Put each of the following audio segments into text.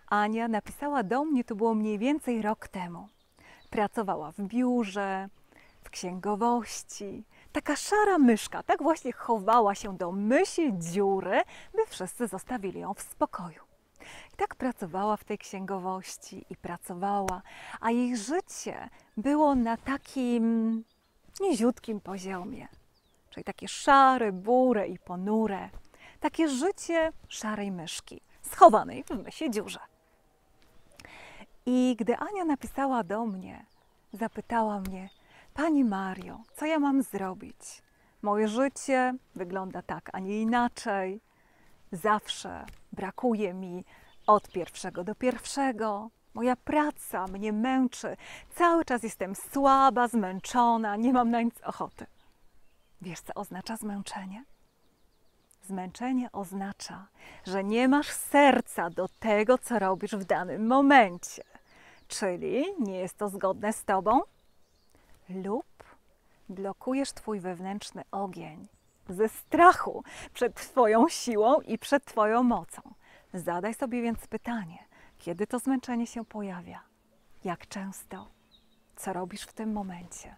Ania napisała do mnie, to było mniej więcej rok temu. Pracowała w biurze, w księgowości. Taka szara myszka, tak właśnie chowała się do mysiej dziury, by wszyscy zostawili ją w spokoju. I tak pracowała w tej księgowości i pracowała, a jej życie było na takim niziutkim poziomie. Czyli takie szare, bure i ponure. Takie życie szarej myszki, schowanej w mysiej dziurze. I gdy Ania napisała do mnie, zapytała mnie: Pani Mario, co ja mam zrobić? Moje życie wygląda tak, a nie inaczej. Zawsze brakuje mi od pierwszego do pierwszego. Moja praca mnie męczy. Cały czas jestem słaba, zmęczona, nie mam na nic ochoty. Wiesz, co oznacza zmęczenie? Zmęczenie oznacza, że nie masz serca do tego, co robisz w danym momencie. Czyli nie jest to zgodne z tobą lub blokujesz twój wewnętrzny ogień ze strachu przed twoją siłą i przed twoją mocą. Zadaj sobie więc pytanie, kiedy to zmęczenie się pojawia? Jak często? Co robisz w tym momencie?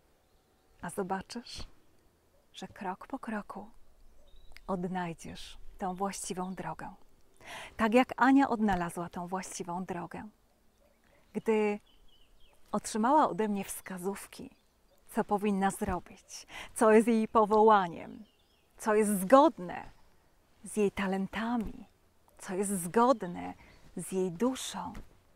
A zobaczysz, że krok po kroku odnajdziesz tą właściwą drogę. Tak jak Ania odnalazła tą właściwą drogę. Gdy otrzymała ode mnie wskazówki, co powinna zrobić, co jest jej powołaniem, co jest zgodne z jej talentami, co jest zgodne z jej duszą,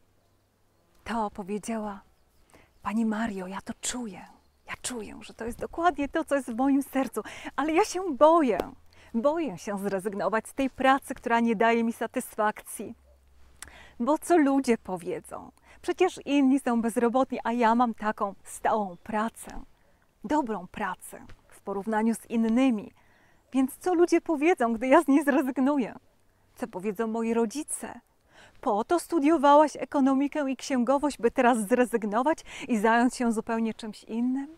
to powiedziała: Pani Mario, ja to czuję. Ja czuję, że to jest dokładnie to, co jest w moim sercu, ale ja się boję. Boję się zrezygnować z tej pracy, która nie daje mi satysfakcji. Bo co ludzie powiedzą? Przecież inni są bezrobotni, a ja mam taką stałą pracę, dobrą pracę w porównaniu z innymi. Więc co ludzie powiedzą, gdy ja z niej zrezygnuję? Co powiedzą moi rodzice? Po to studiowałaś ekonomikę i księgowość, by teraz zrezygnować i zająć się zupełnie czymś innym?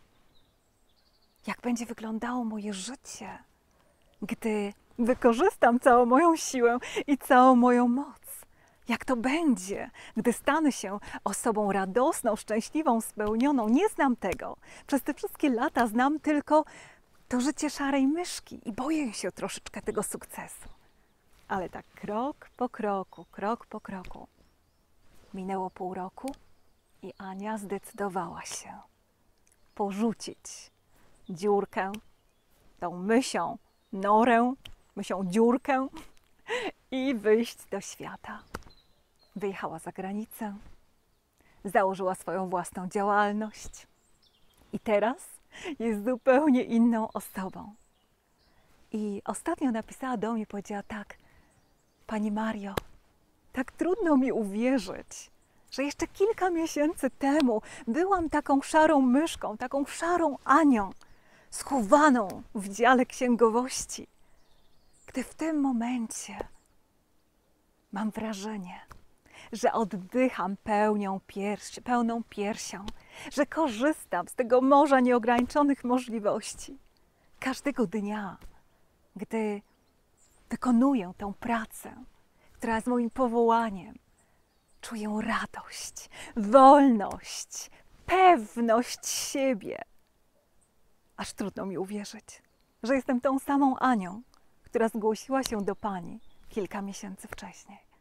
Jak będzie wyglądało moje życie, gdy wykorzystam całą moją siłę i całą moją moc? Jak to będzie, gdy stanę się osobą radosną, szczęśliwą, spełnioną? Nie znam tego. Przez te wszystkie lata znam tylko to życie szarej myszki i boję się troszeczkę tego sukcesu. Ale tak krok po kroku. Minęło pół roku i Ania zdecydowała się porzucić dziurkę, tą mysią norę, mysią dziurkę i wyjść do świata. Wyjechała za granicę, założyła swoją własną działalność i teraz jest zupełnie inną osobą. I ostatnio napisała do mnie, powiedziała tak: Pani Mario, tak trudno mi uwierzyć, że jeszcze kilka miesięcy temu byłam taką szarą myszką, taką szarą Anią, schowaną w dziale księgowości, gdy w tym momencie mam wrażenie, że oddycham pełną piersią, że korzystam z tego morza nieograniczonych możliwości. Każdego dnia, gdy wykonuję tę pracę, która jest moim powołaniem, czuję radość, wolność, pewność siebie. Aż trudno mi uwierzyć, że jestem tą samą Anią, która zgłosiła się do Pani kilka miesięcy wcześniej.